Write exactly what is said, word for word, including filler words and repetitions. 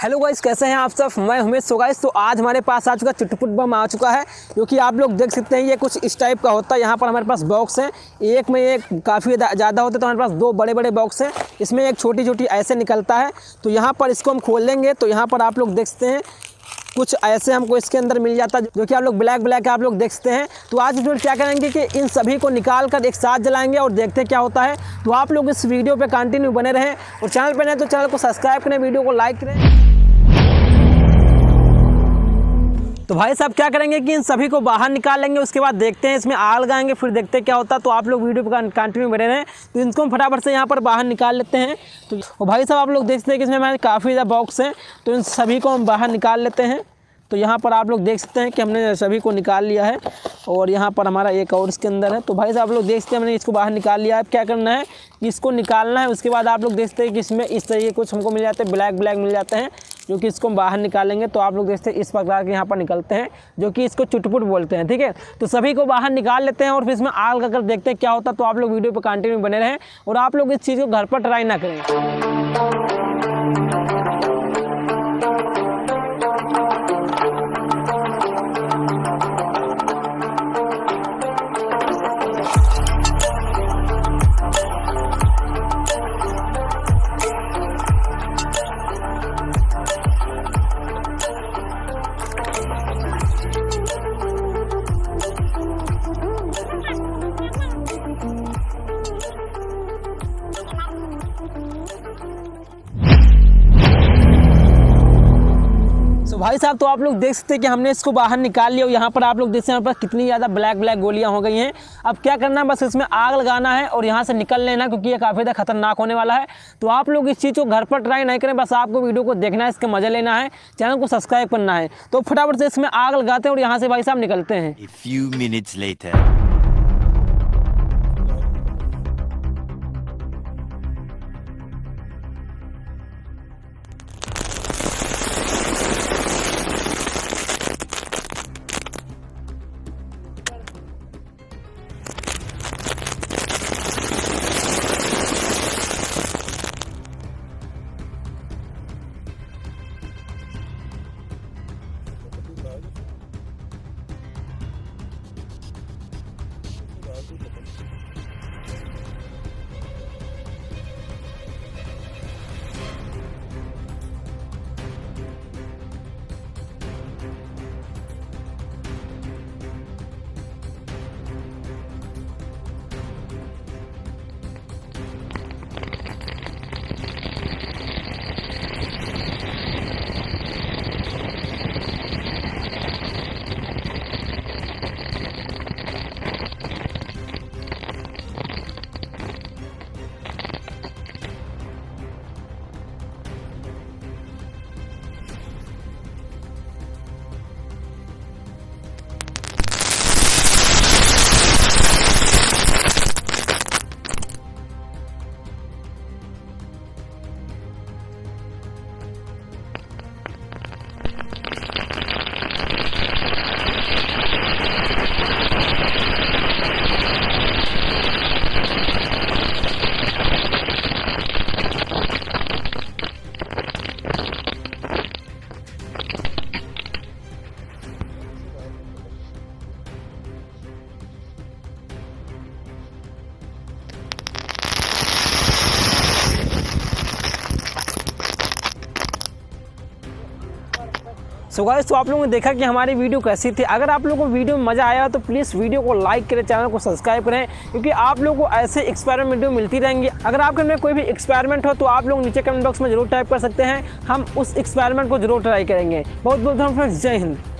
Hello guys, कैसे हैं आप सब। मैं उमेश। सो गाइस, तो आज हमारे पास आ चुका चुटपुट बम आ चुका है, जो कि आप लोग देख सकते हैं। ये कुछ इस टाइप का होता है। यहाँ पर हमारे पास बॉक्स है, एक में एक काफ़ी ज़्यादा होता है, तो हमारे पास दो बड़े बड़े बॉक्स हैं। इसमें एक छोटी छोटी ऐसे निकलता है। तो यहाँ पर इसको हम खोल लेंगे, तो यहाँ पर आप लोग देख सकते हैं कुछ ऐसे हमको इसके अंदर मिल जाता है, जो कि आप लोग ब्लैक ब्लैक आप लोग देख सकते हैं। तो आज इसमें क्या करेंगे कि इन सभी को निकाल कर एक साथ जलाएंगे और देखते हैं क्या होता है। तो आप लोग इस वीडियो पे कंटिन्यू बने रहें और चैनल पर नहीं तो चैनल को सब्सक्राइब करें, वीडियो को लाइक करें। तो भाई साहब क्या करेंगे कि इन सभी को बाहर निकाल लेंगे, उसके बाद देखते हैं इसमें आग लगाएंगे, फिर देखते हैं क्या होता है। तो आप लोग वीडियो पर कंटिन्यू बने रहें। तो इनको हम फटाफट से यहाँ पर बाहर निकाल लेते हैं। तो भाई साहब आप लोग देखते हैं कि इसमें हमारे काफ़ी ज़्यादा बॉक्स हैं, तो इन सभी को हम बाहर निकाल लेते हैं। तो यहाँ पर आप लोग देख सकते हैं कि हमने सभी को निकाल लिया है और यहाँ पर हमारा एक और इसके अंदर है। तो भाई साहब आप लोग देख सकते हैं हमने इसको बाहर निकाल लिया है। अब क्या करना है कि इसको निकालना है। उसके बाद आप लोग देखते हैं कि इसमें इस तरीके कुछ हमको मिल जाते हैं, ब्लैक ब्लैक मिल जाते हैं, जो कि इसको हम बाहर निकालेंगे। तो आप लोग देखते हैं इस प्रकार के यहाँ पर निकलते हैं, जो कि इसको चुटपुट बोलते हैं। ठीक है, तो सभी को बाहर निकाल लेते हैं और फिर इसमें आग लगाकर देखते हैं क्या होता है। तो आप लोग वीडियो पर कंटिन्यू बने रहें और आप लोग इस चीज़ को घर पर ट्राई ना करें। तो भाई साहब तो आप लोग देख सकते हैं कि हमने इसको बाहर निकाल लिया और यहाँ पर आप लोग देखते हैं हमारे पास कितनी ज़्यादा ब्लैक ब्लैक गोलियाँ हो गई हैं। अब क्या करना है, बस इसमें आग लगाना है और यहाँ से निकल लेना, क्योंकि ये काफ़ी ज़्यादा खतरनाक होने वाला है। तो आप लोग इस चीज़ को घर पर ट्राई नहीं करें, बस आपको वीडियो को देखना है, इसका मजा लेना है, चैनल को सब्सक्राइब करना है। तो फटाफट से इसमें आग लगाते हैं और यहाँ से भाई साहब निकलते हैं। A few minutes later. So guys, तो आप लोगों ने देखा कि हमारी वीडियो कैसी थी। अगर आप लोगों को वीडियो में मज़ा आया तो प्लीज़ वीडियो को लाइक करें, चैनल को सब्सक्राइब करें, क्योंकि आप लोगों को ऐसे एक्सपेरिमेंट वीडियो मिलती रहेंगी। अगर आपके में कोई भी एक्सपेरिमेंट हो तो आप लोग नीचे कमेंट बॉक्स में जरूर टाइप कर सकते हैं, हम उस एक्सपेरिमेंट को जरूर ट्राई करेंगे। बहुत बहुत धन्यवाद, जय हिंद।